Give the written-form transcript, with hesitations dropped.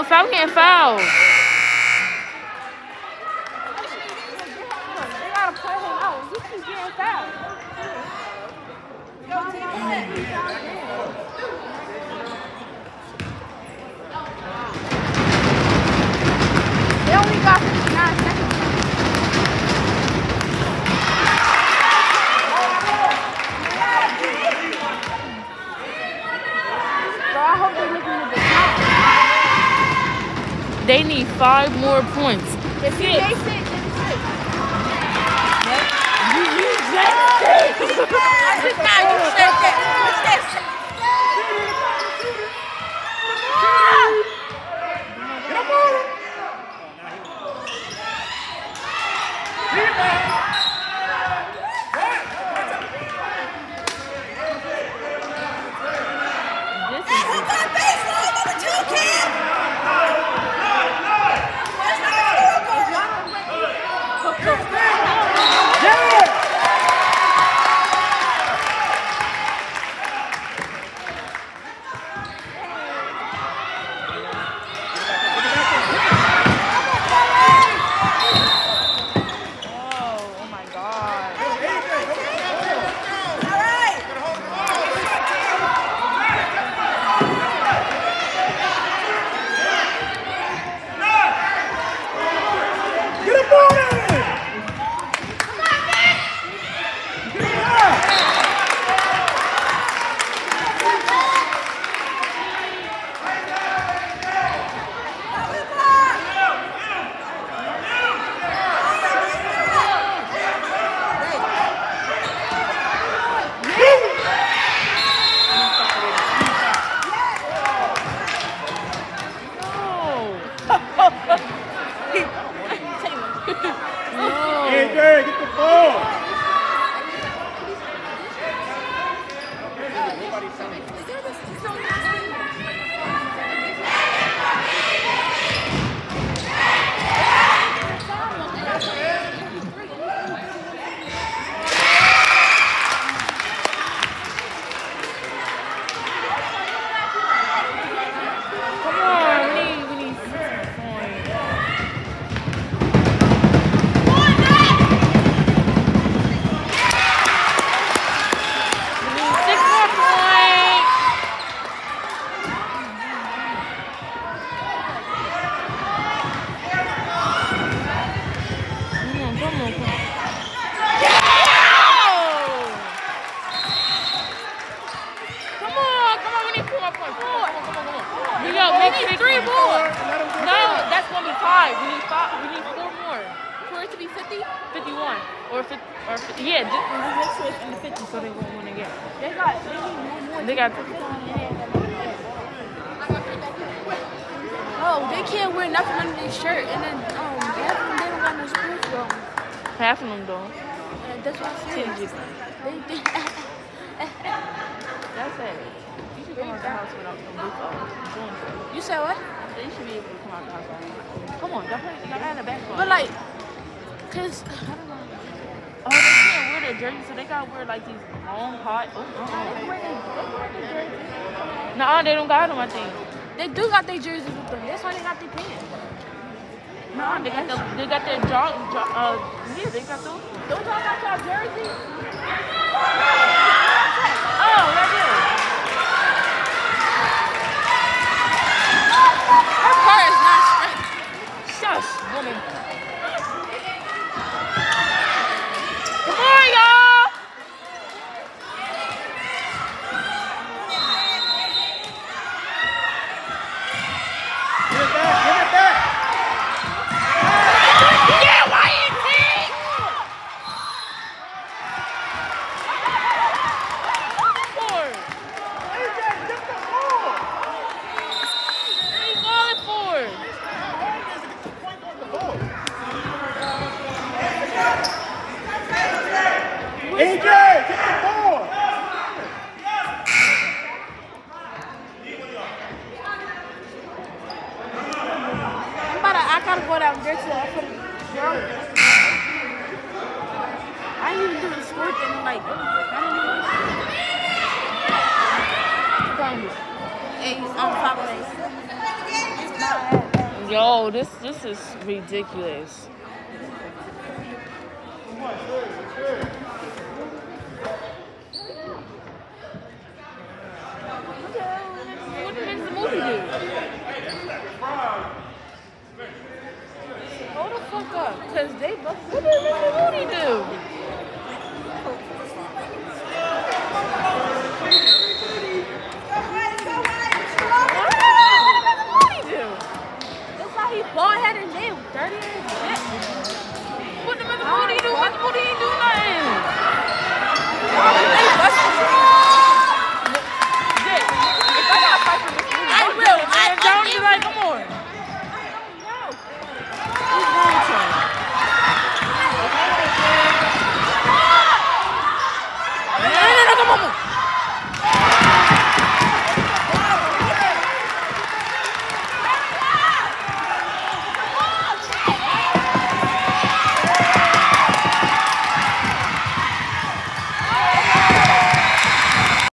foul can't foul. They gotta play him out. He keeps getting fouled. They only got 59 seconds. So I hope they look into the top. They need 5 more points. If they say, then 6. You said half of them don't. That's what I said. That's it. You should come out the house without some boots on. You said what? You should be able to come out the house. Come on, y'all had a basketball. But like, cause I don't know. Oh, they can't wear their jerseys, so they gotta wear like these long hot. They wear their jerseys. Nah, they don't got them. I think they do got their jerseys with them. That's why they got their pants. No, they got their yeah, they got those. Don't y'all got y'all jerseys? Oh, right there. Her car is not straight. Shush, woman. Come on, y'all. Give it back. Yo, this is ridiculous. What did the movie do? Hold the fuck up, cause they both. What did the movie do? He bald headed and dirty as shit. What the booty do? What the booty do?